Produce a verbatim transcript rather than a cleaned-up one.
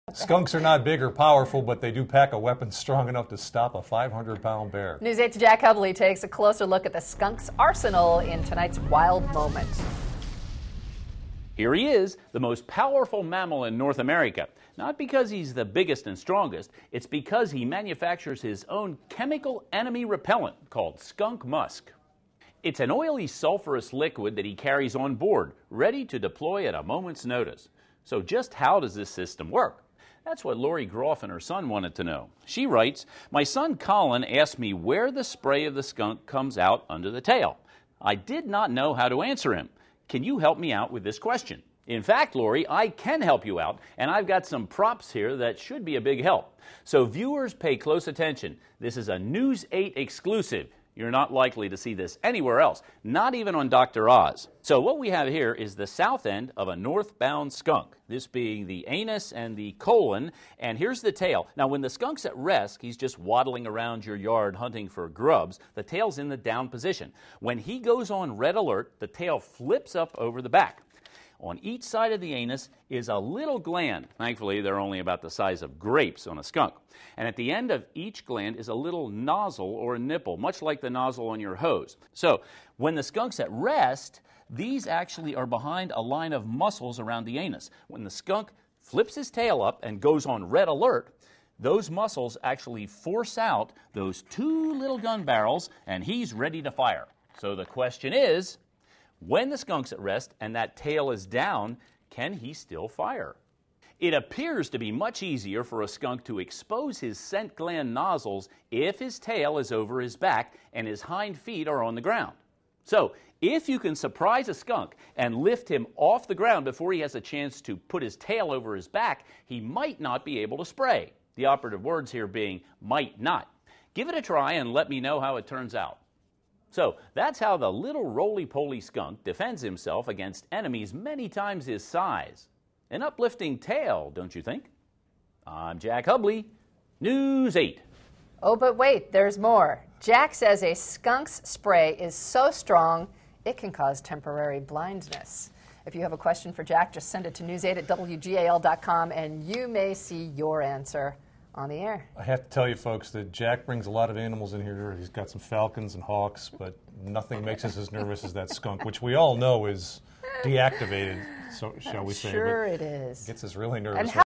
Skunks are not big or powerful, but they do pack a weapon strong enough to stop a five hundred pound bear. News eight's Jack Hubley takes a closer look at the skunk's arsenal in tonight's Wild Moment. Here he is, the most powerful mammal in North America. Not because he's the biggest and strongest, it's because he manufactures his own chemical enemy repellent called skunk musk. It's an oily, sulfurous liquid that he carries on board, ready to deploy at a moment's notice. So just how does this system work? That's what Lori Groff and her son wanted to know. She writes, "My son Colin asked me where the spray of the skunk comes out under the tail. I did not know how to answer him. Can you help me out with this question?" In fact, Lori, I can help you out, and I've got some props here that should be a big help. So viewers, pay close attention. This is a News eight exclusive. You're not likely to see this anywhere else, not even on Doctor Oz. So what we have here is the south end of a northbound skunk, this being the anus and the colon, and here's the tail. Now when the skunk's at rest, he's just waddling around your yard hunting for grubs. The tail's in the down position. When he goes on red alert, the tail flips up over the back. On each side of the anus is a little gland. Thankfully, they're only about the size of grapes on a skunk. And at the end of each gland is a little nozzle or a nipple, much like the nozzle on your hose. So when the skunk's at rest, these actually are behind a line of muscles around the anus. When the skunk flips his tail up and goes on red alert, those muscles actually force out those two little gun barrels, and he's ready to fire. So the question is, when the skunk's at rest and that tail is down, can he still fire? It appears to be much easier for a skunk to expose his scent gland nozzles if his tail is over his back and his hind feet are on the ground. So, if you can surprise a skunk and lift him off the ground before he has a chance to put his tail over his back, he might not be able to spray. The operative words here being might not. Give it a try and let me know how it turns out. So that's how the little roly-poly skunk defends himself against enemies many times his size. An uplifting tale, don't you think? I'm Jack Hubley, News eight. Oh, but wait, there's more. Jack says a skunk's spray is so strong it can cause temporary blindness. If you have a question for Jack, just send it to news eight at W G A L dot com and you may see your answer on the air. I have to tell you folks that Jack brings a lot of animals in here. He's got some falcons and hawks, but nothing makes us as nervous as that skunk, which we all know is deactivated, so shall we say. Sure it is. Gets us really nervous. And